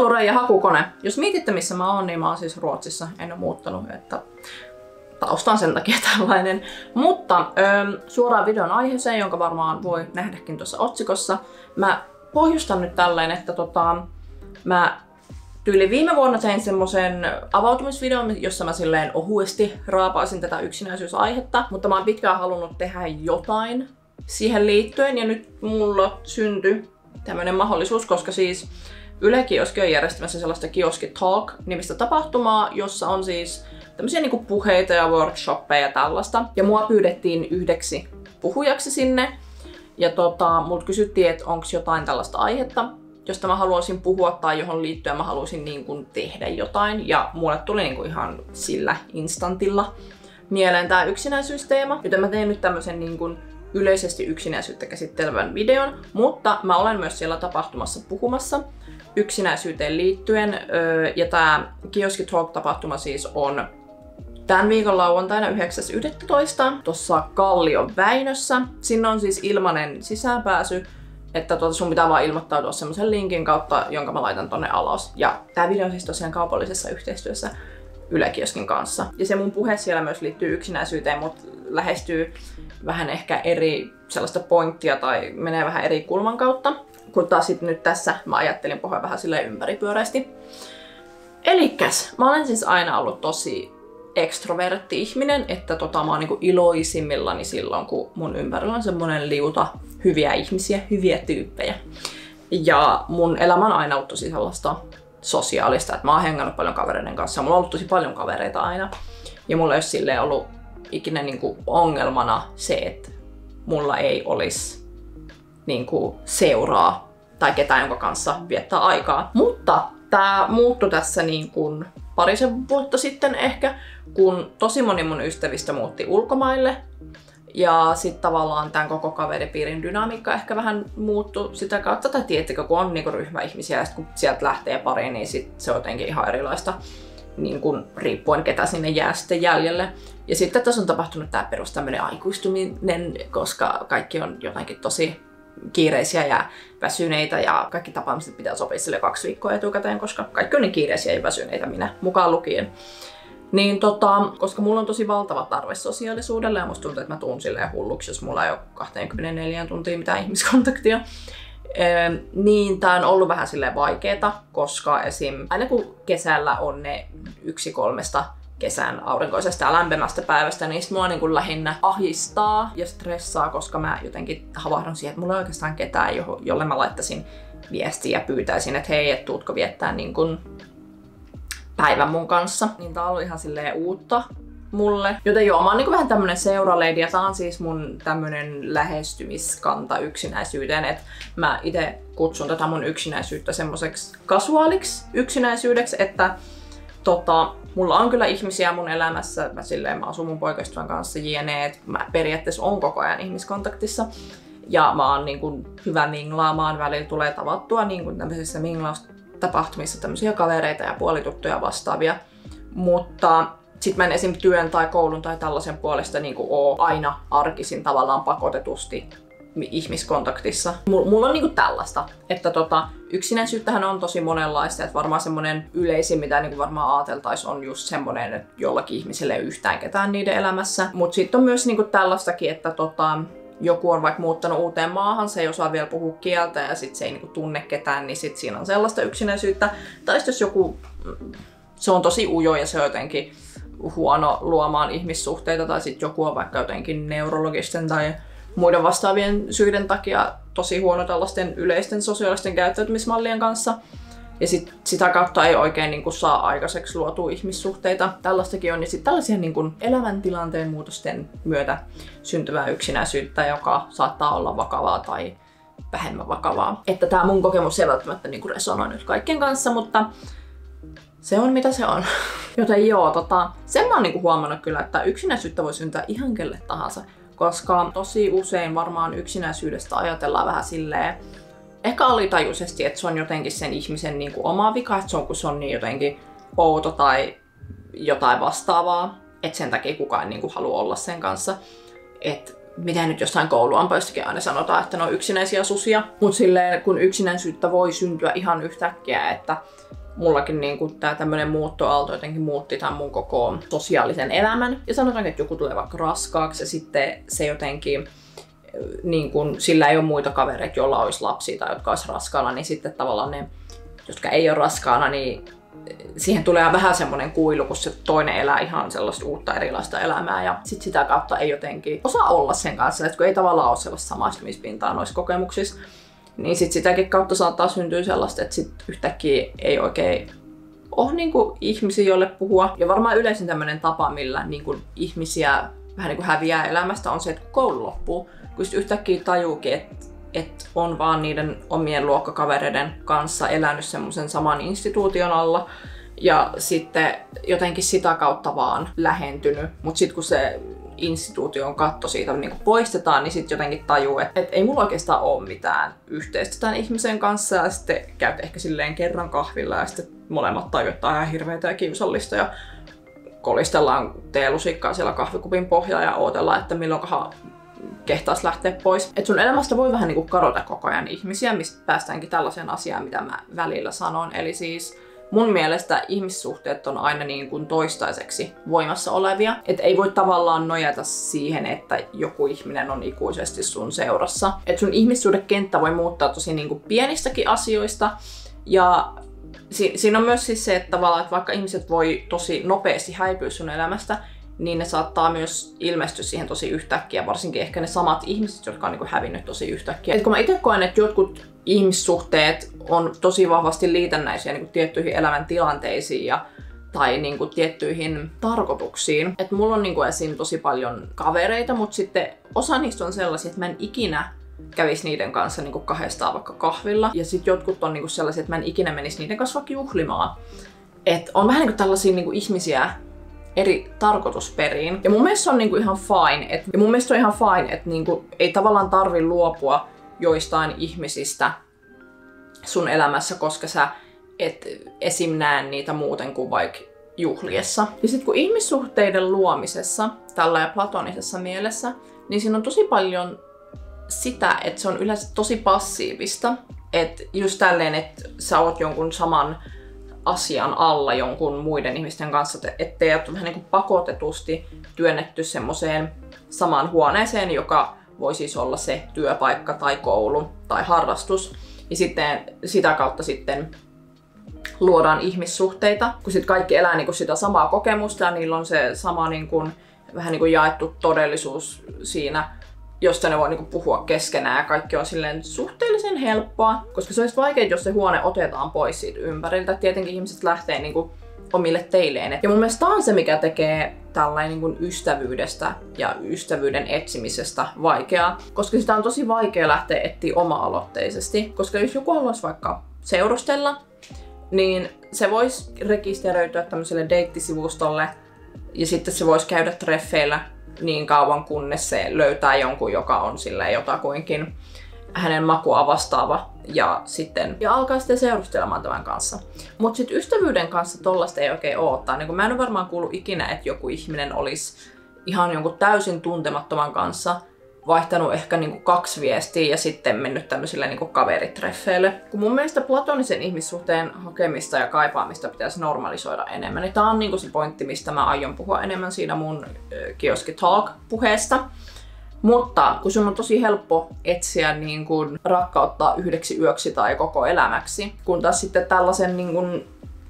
Palvelure ja hakukone. Jos mietitte missä mä oon, niin mä oon siis Ruotsissa. En oo muuttanut, että tausta on sen takia tällainen. Mutta suoraan videon aiheeseen, jonka varmaan voi nähdäkin tuossa otsikossa. Mä pohjustan nyt tälleen, että mä tyyli viime vuonna tein semmosen avautumisvideon, jossa mä silleen ohuesti raapaisin tätä yksinäisyysaihetta. Mutta mä oon pitkään halunnut tehdä jotain siihen liittyen ja nyt mulla syntyi tämmönen mahdollisuus, koska siis Yle Kioski on järjestämässä sellaista Kioski Talk-nimistä tapahtumaa, jossa on siis tämmöisiä niinku puheita ja workshoppeja ja tällaista. Ja mua pyydettiin yhdeksi puhujaksi sinne. Ja multa kysyttiin, että onko jotain tällaista aihetta, josta mä haluaisin puhua tai johon liittyen mä haluaisin niin kuin tehdä jotain. Ja mulle tuli niin kuin ihan sillä instantilla mieleen tää yksinäisyysteema. Joten mä tein nyt tämmösen niin kuin yleisesti yksinäisyyttä käsittelevän videon. Mutta mä olen myös siellä tapahtumassa puhumassa yksinäisyyteen liittyen. Ja tää Kioski Talk-tapahtuma siis on tämän viikon lauantaina 9.11. tuossa Kallion Väinössä. Sinne on siis ilmainen sisäänpääsy, että sun pitää vaan ilmoittautua semmoisen linkin kautta, jonka mä laitan tonne alas. Ja tää video on siis tosiaan kaupallisessa yhteistyössä Yle Kioskin kanssa. Ja se mun puhe siellä myös liittyy yksinäisyyteen, mutta lähestyy vähän ehkä eri sellaista pointtia tai menee vähän eri kulman kautta. Kun taas sit nyt tässä mä ajattelin puhua vähän silleen ympäripyöreästi. Elikkäs, mä olen siis aina ollut tosi ekstrovertti ihminen, että mä oon niinku iloisimmillani silloin, kun mun ympärillä on semmonen liuta hyviä ihmisiä, hyviä tyyppejä. Ja mun elämä on aina ollut tosi sellaista sosiaalista, että mä oon hengannut paljon kavereiden kanssa. Mulla on ollut tosi paljon kavereita aina. Ja mulla ei ole silleen ollut ikinä niinku ongelmana se, että mulla ei olisi niinku seuraa tai ketään, jonka kanssa viettää aikaa. Mutta tää muuttui tässä niin kuin parisen vuotta sitten ehkä, kun tosi moni mun ystävistä muutti ulkomaille. Ja sitten tavallaan tämän koko kaveripiirin dynamiikka ehkä vähän muuttui sitä kautta. Tai tiedättekö, kun on niinku ryhmäihmisiä ja sit kun sieltä lähtee pariin, niin sit se on jotenkin ihan erilaista. Niin kuin riippuen ketä sinne jää sitten jäljelle. Ja sitten tässä on tapahtunut tää perus tämmönen aikuistuminen, koska kaikki on jotenkin tosi kiireisiä ja väsyneitä ja kaikki tapaamiset pitää sopia sille 2 viikkoa etukäteen, koska kaikki on niin kiireisiä ja väsyneitä, minä mukaan lukien. Niin koska mulla on tosi valtava tarve sosiaalisuudelle ja musta tuntuu, että mä tuun silleen hulluksi, jos mulla ei ole 24 tuntia mitään ihmiskontaktia. Niin tää on ollut vähän silleen vaikeeta, koska esim. Aina kun kesällä on ne 1-3 kesän aurinkoisesta ja lämpimästä päivästä, niin mua niin kuin lähinnä ahistaa ja stressaa, koska mä jotenkin havahdun siihen, että mulla ei oikeastaan ketään, jolle mä laittaisin viestiä ja pyytäisin, että hei, et tuutko viettää niin kuin päivän mun kanssa. Niin tää on ollut ihan silleen uutta mulle. Joten joo, mä oon niin kuin vähän tämmönen seuraleidi ja tää on siis mun tämmönen lähestymiskanta yksinäisyyteen, että mä ite kutsun tätä mun yksinäisyyttä semmoiseksi kasuaaliksi yksinäisyydeksi, että mulla on kyllä ihmisiä mun elämässä, mä asun mun poikaystävän kanssa jne, että mä periaatteessa on koko ajan ihmiskontaktissa. Ja mä oon niin kuin hyvä minglaamaan, välillä tulee tavattua niin kuin tämmöisissä minglaustapahtumissa tämmöisiä kavereita ja puolituttuja vastaavia. Mutta sit mä en esim. Työn tai koulun tai tällaisen puolesta niin kuin oo aina arkisin tavallaan pakotetusti ihmiskontaktissa. Mulla on niinku tällaista, että yksinäisyyttähän on tosi monenlaista, että varmaan semmonen yleisin, mitä niinku varmaan ajateltais, on just semmonen, että jollakin ihmiselle ei yhtään ketään niiden elämässä. Mut sit on myös niinku tällaistakin, että joku on vaikka muuttanut uuteen maahan, se ei osaa vielä puhua kieltä ja sit se ei niinku tunne ketään, niin sit siinä on sellaista yksinäisyyttä. Tai jos joku, se on tosi ujo ja se on jotenkin huono luomaan ihmissuhteita, tai sit joku on vaikka jotenkin neurologisten tai muiden vastaavien syiden takia tosi huono tällaisten yleisten sosiaalisten käyttäytymismallien kanssa. Ja sitä kautta ei oikein niin kuin saa aikaiseksi luotua ihmissuhteita. Tällaistakin on. Ja sitten tällaisia niin kuin elämäntilanteen muutosten myötä syntyvää yksinäisyyttä, joka saattaa olla vakavaa tai vähemmän vakavaa. Että tämä mun kokemus ei välttämättä niin kuin resonoi nyt kaikkien kanssa, mutta se on mitä se on. Joten joo, sen mä oon niin kuin huomannut kyllä, että yksinäisyyttä voi syntyä ihan kelle tahansa. Koska tosi usein varmaan yksinäisyydestä ajatellaan vähän silleen, ehkä alitajuisesti, että se on jotenkin sen ihmisen niin kuin oma vika, että se on kun se on niin jotenkin outo tai jotain vastaavaa, että sen takia kukaan niin kuin halua olla sen kanssa. Että miten nyt jostain kouluampaistakin aina sanotaan, että ne on yksinäisiä susia. Mutta silleen, kun yksinäisyyttä voi syntyä ihan yhtäkkiä, että mullakin niinku tää tämmönen muuttoaalto jotenkin muutti tämän mun koko sosiaalisen elämän. Ja sanotaan, että joku tulee vaikka raskaaksi ja sitten se jotenkin, niin kun sillä ei ole muita kavereita, joilla olisi lapsia tai jotka olisi raskaana, niin sitten tavallaan ne, jotka ei ole raskaana, niin siihen tulee vähän semmoinen kuilu, kun se toinen elää ihan sellaista uutta erilaista elämää ja sit sitä kautta ei jotenkin osaa olla sen kanssa, että kun ei tavallaan ole sellaista samaistumispintaa noissa kokemuksissa, niin sit sitäkin kautta saattaa syntyä sellaista, että sit yhtäkkiä ei oikein ole niinku ihmisiä, joille puhua. Ja varmaan yleisin tämmöinen tapa, millä niinku ihmisiä vähän niinku häviää elämästä, on se, että kun koulu loppuu, kun sit yhtäkkiä tajuukin, että on vaan niiden omien luokkakavereiden kanssa elänyt semmoisen saman instituution alla ja sitten jotenkin sitä kautta vaan lähentynyt. Mutta sitten kun se instituution katto siitä niin poistetaan, niin sitten jotenkin tajuu, että ei mulla oikeastaan ole mitään yhteistä tämän ihmisen kanssa ja sitten käyt ehkä silleen kerran kahvilla ja sitten molemmat tajuu, että on ihan hirveätä ja kiusallista ja kolistellaan teelusikkaa siellä kahvikupin pohjalla ja odotellaan, että milloinkohan kehtaisi lähteä pois. Et sun elämästä voi vähän niinku kadota koko ajan ihmisiä, mistä päästäänkin tällaiseen asiaan, mitä mä välillä sanon. Eli siis mun mielestä ihmissuhteet on aina niin kuin toistaiseksi voimassa olevia. Et ei voi tavallaan nojata siihen, että joku ihminen on ikuisesti sun seurassa. Et sun ihmissuhdekenttä voi muuttaa tosi niin kuin pienistäkin asioista. Ja siinä on myös siis se, että tavallaan, että vaikka ihmiset voi tosi nopeasti häipyä sun elämästä, niin ne saattaa myös ilmestyä siihen tosi yhtäkkiä, varsinkin ehkä ne samat ihmiset, jotka on niin kuin hävinnyt tosi yhtäkkiä. Et kun mä itse koen, että jotkut ihmissuhteet on tosi vahvasti liitännäisiä niin kuin tiettyihin elämäntilanteisiin tai niin kuin tiettyihin tarkoituksiin. Et mulla on niin kuin esim. Tosi paljon kavereita, mutta sitten osa niistä on sellaisia, että mä en ikinä kävisi niiden kanssa niin kuin kahdestaan vaikka kahvilla. Ja sitten jotkut on niin kuin sellaisia, että mä en ikinä menisi niiden kanssa vaikka juhlimaan. Et on vähän niin kuin tällaisia niin kuin ihmisiä eri tarkoitusperiin. Ja mun mielestä se on niinku ihan fine. Ja mun mielestä on ihan fine, että niinku ei tavallaan tarvi luopua joistain ihmisistä sun elämässä, koska sä et esim. Näe niitä muuten kuin vaikka juhliessa. Ja sit kun ihmissuhteiden luomisessa, tällä ja platonisessa mielessä, niin siinä on tosi paljon sitä, että se on yleensä tosi passiivista. Että just tälleen, että sä oot jonkun saman asian alla jonkun muiden ihmisten kanssa, ettei ole vähän niin kuin pakotetusti työnnetty semmoiseen samaan huoneeseen, joka voi siis olla se työpaikka tai koulu tai harrastus. Ja sitten sitä kautta sitten luodaan ihmissuhteita, kun sitten kaikki elää niin kuin sitä samaa kokemusta ja niillä on se sama niin kuin, vähän niin kuin jaettu todellisuus siinä, josta ne voi niinku puhua keskenään ja kaikki on silleen suhteellisen helppoa, koska se olisi vaikea, jos se huone otetaan pois siitä ympäriltä. Tietenkin ihmiset lähtee niinku omille teilleen. Ja mun mielestä tää on se, mikä tekee tällainen niinku ystävyydestä ja ystävyyden etsimisestä vaikeaa, koska sitä on tosi vaikea lähteä etsiä oma-aloitteisesti, koska jos joku haluaisi vaikka seurustella, niin se voisi rekisteröityä tämmöiselle deittisivustolle ja sitten se voisi käydä treffeillä niin kauan, kunnes se löytää jonkun, joka on silleen jotakuinkin hänen makua vastaava ja alkaa sitten seurustelemaan tämän kanssa. Mutta sitten ystävyyden kanssa tollaista ei oikein ole. Niin mä en ole varmaan kuullut ikinä, että joku ihminen olisi ihan jonkun täysin tuntemattoman kanssa vaihtanut ehkä niinku 2 viestiä ja sitten mennyt tämmöisille niinku kaveritreffeille. Kun mun mielestä platonisen ihmissuhteen hakemista ja kaipaamista pitäisi normalisoida enemmän, niin tää on niinku se pointti, mistä mä aion puhua enemmän siinä mun Kioski Talk-puheesta. Mutta kun sun on tosi helppo etsiä niin kun rakkautta yhdeksi yöksi tai koko elämäksi, kun taas sitten tällaisen niin kun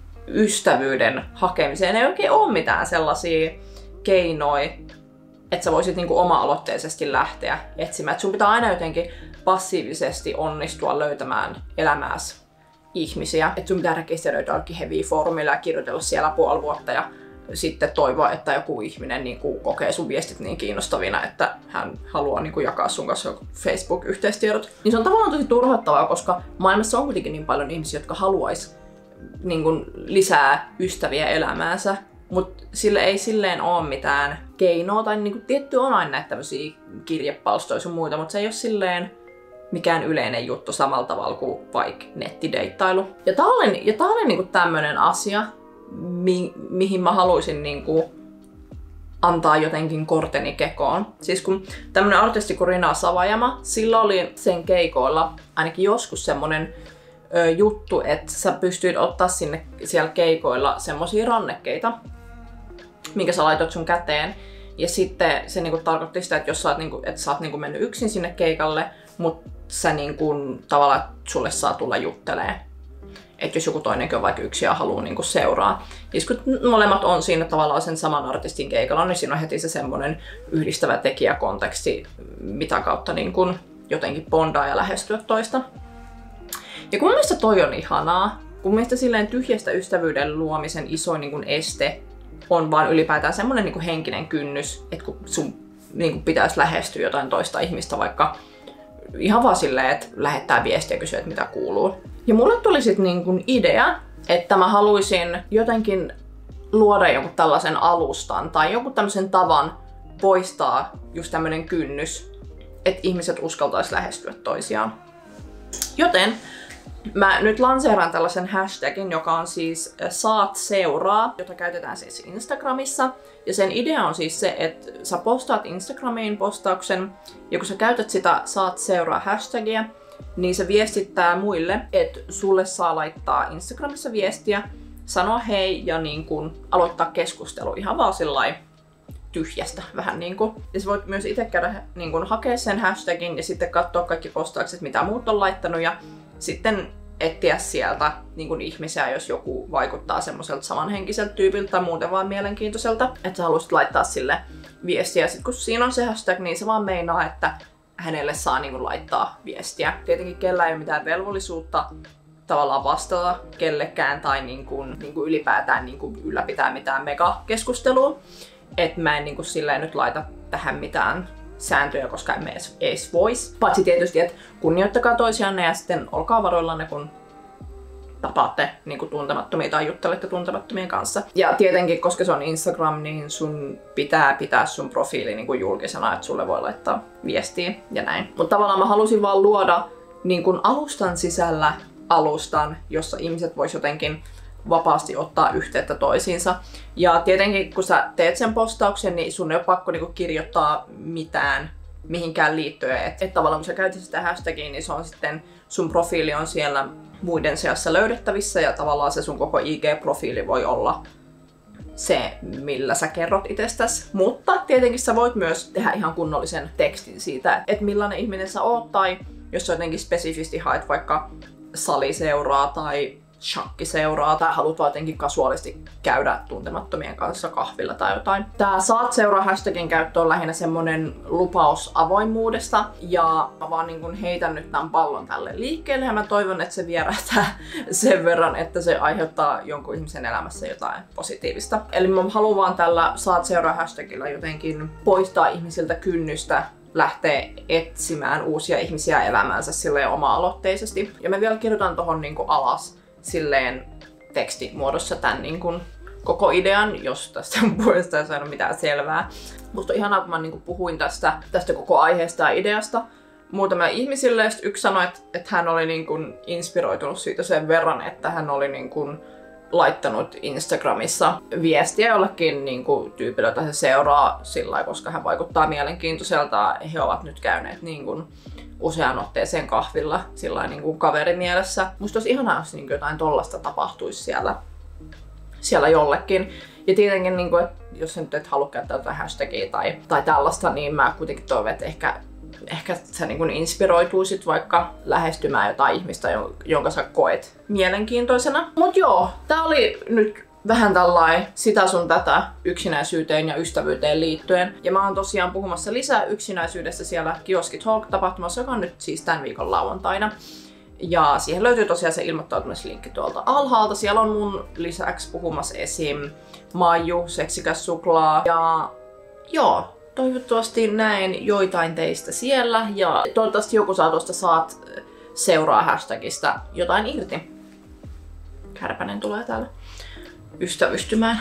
ystävyyden hakemiseen ei oikein ole mitään sellaisia keinoja, että sä voisit niinku oma-aloitteisesti lähteä etsimään. Et sun pitää aina jotenkin passiivisesti onnistua löytämään elämääsi ihmisiä. Et sun pitää rekisteröidä jollekin heavy-foorumilla ja kirjoitella siellä puoli vuotta ja sitten toivoa, että joku ihminen niinku kokee sun viestit niin kiinnostavina, että hän haluaa niinku jakaa sun kanssa Facebook-yhteistiedot. Niin se on tavallaan tosi turhauttavaa, koska maailmassa on kuitenkin niin paljon ihmisiä, jotka haluais niinku lisää ystäviä elämäänsä. Mutta sille ei silleen ole mitään keinoa, tai niinku tietty on aina näitä tämmösiä kirjepalstoja sun muita, mutta se ei ole silleen mikään yleinen juttu samalla tavalla kuin vaikka nettideittailu. Ja tää oli niinku tämmönen asia, mihin mä haluaisin niinku antaa jotenkin korteni kekoon. Siis kun tämmönen artisti kuin Rina Savajama, sillä oli sen keikoilla ainakin joskus semmonen juttu, että sä pystyit ottaa sinne siellä keikoilla semmosia rannekkeita, minkä sä laitot sun käteen. Ja sitten se niinku tarkoitti sitä, että jos sä oot, että sä oot mennyt yksin sinne keikalle, mutta sä tavallaan sulle saa tulla juttelee. Että jos joku toinenkin on vaikka yksi ja haluaa seuraa. Ja kun molemmat on siinä tavallaan sen saman artistin keikalla, niin siinä on heti se semmoinen yhdistävä tekijäkonteksti, mitä kautta jotenkin bondaa ja lähestyä toista. Ja kun mun mielestä toi on ihanaa, kun mielestä silleen tyhjästä ystävyyden luomisen isoin este on vaan ylipäätään semmoinen henkinen kynnys, että kun sun pitäisi lähestyä jotain toista ihmistä, vaikka ihan vaan silleen, että lähettää viestiä ja kysyä, että mitä kuuluu. Ja mulle tuli sitten idea, että mä haluaisin jotenkin luoda jonkun tällaisen alustan tai jonkun tämmöisen tavan poistaa just tämmöinen kynnys, että ihmiset uskaltaisi lähestyä toisiaan. Joten mä nyt lanseeraan tällaisen hashtagin, joka on siis saat seuraa, jota käytetään siis Instagramissa. Ja sen idea on siis se, että sä postaat Instagramiin postauksen, ja kun sä käytät sitä saat seuraa hashtagia, niin se viestittää muille, että sulle saa laittaa Instagramissa viestiä, sanoa hei ja aloittaa keskustelu ihan vaan sillai tyhjästä vähän . Ja sä voit myös itse käydä hakea sen hashtagin ja sitten katsoa kaikki postaukset, mitä muut on laittanut ja sitten etsiä sieltä ihmisiä, jos joku vaikuttaa semmoiselta samanhenkiseltä tyypiltä tai muuten vaan mielenkiintoiselta, että sä haluaisit laittaa sille viestiä. Sitten kun siinä on se hashtag, niin se vaan meinaa, että hänelle saa laittaa viestiä. Tietenkin kellä ei ole mitään velvollisuutta tavallaan vastata kellekään tai ylipäätään ylläpitää mitään megakeskustelua. Että mä en silleen nyt laita tähän mitään sääntöjä, koska emme edes vois. Paitsi tietysti, että kunnioittakaa toisianne ja sitten olkaa varoillanne, kun tapaatte tuntemattomia tai juttelette tuntemattomien kanssa. Ja tietenkin, koska se on Instagram, niin sun pitää pitää sun profiili julkisena, että sulle voi laittaa viestiä ja näin. Mutta tavallaan mä halusin vaan luoda alustan sisällä alustan, jossa ihmiset vois jotenkin vapaasti ottaa yhteyttä toisiinsa. Ja tietenkin, kun sä teet sen postauksen, niin sun ei ole pakko kirjoittaa mitään mihinkään liittyen. Että tavallaan kun sä käytät sitä hashtagia, niin se on sitten, sun profiili on siellä muiden seassa löydettävissä ja tavallaan se sun koko IG-profiili voi olla se, millä sä kerrot itsestäsi. Mutta tietenkin sä voit myös tehdä ihan kunnollisen tekstin siitä, että millainen ihminen sä oot tai jos sä jotenkin spesifisti haet vaikka saliseuraa tai shakkiseuraa tai haluat vaan jotenkin kasuaalisti käydä tuntemattomien kanssa kahvilla tai jotain. Tää saat seuraa hashtagin käyttö on lähinnä semmonen lupaus avoimuudesta ja mä vaan heitän nyt tämän pallon tälle liikkeelle ja mä toivon, että se vierähtää sen verran, että se aiheuttaa jonkun ihmisen elämässä jotain positiivista. Eli mä haluan vaan tällä saat seuraa hashtagilla jotenkin poistaa ihmisiltä kynnystä lähtee etsimään uusia ihmisiä elämäänsä silleen oma-aloitteisesti. Ja mä vielä kirjoitan tohon alas silleen tekstimuodossa tämän koko idean, jos tästä puolesta ei saanut mitään selvää. Musta on ihanaa, kun mä puhuin tästä koko aiheesta ja ideasta muutamia ihmisille, ja yksi sanoi, että hän oli inspiroitunut siitä sen verran, että hän oli laittanut Instagramissa viestiä jollekin tyypille, jota se seuraa sillä, koska hän vaikuttaa mielenkiintoiselta. He ovat nyt käyneet usean otteeseen kahvilla sillä kaverimielessä. Musta olisi ihanaa, jos jotain tollasta tapahtuisi siellä jollekin. Ja tietenkin, jos nyt et halua käyttää jotain hashtagia tai tällaista, niin mä kuitenkin toivon, että ehkä sä inspiroituisit vaikka lähestymään jotain ihmistä, jonka sä koet mielenkiintoisena. Mut joo, tää oli nyt vähän tällainen sitä sun tätä yksinäisyyteen ja ystävyyteen liittyen. Ja mä oon tosiaan puhumassa lisää yksinäisyydestä siellä Kioski Talk-tapahtumassa, joka on nyt siis tämän viikon lauantaina. Ja siihen löytyy tosiaan se ilmoittautumislinkki tuolta alhaalta. Siellä on mun lisäksi puhumassa esim. Maiju, seksikäs suklaa ja joo. Toivottavasti näen joitain teistä siellä ja toivottavasti joku saa tuosta saat seuraa hashtagista jotain irti. Kärpänen tulee täällä ystävystymään.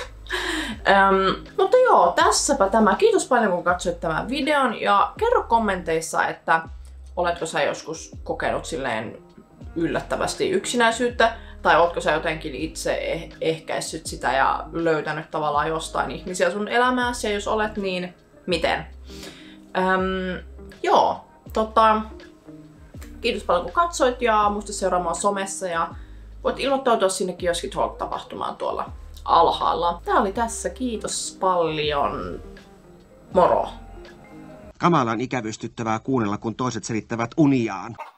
Mutta joo, tässäpä tämä. Kiitos paljon kun katsoit tämän videon ja kerro kommenteissa, että oletko sä joskus kokenut silleen yllättävästi yksinäisyyttä Tai ootko sä jotenkin itse ehkäissyt sitä ja löytänyt tavallaan jostain ihmisiä sun elämääsi, ja jos olet, niin miten? Joo, kiitos paljon kun katsoit ja muista seuraamaan somessa ja voit ilmoittautua sinne Kioski Talk-tapahtumaan tuolla alhaalla. Tää oli tässä, kiitos paljon, moro! Kamalan ikävystyttävää kuunnella, kun toiset selittävät uniaan.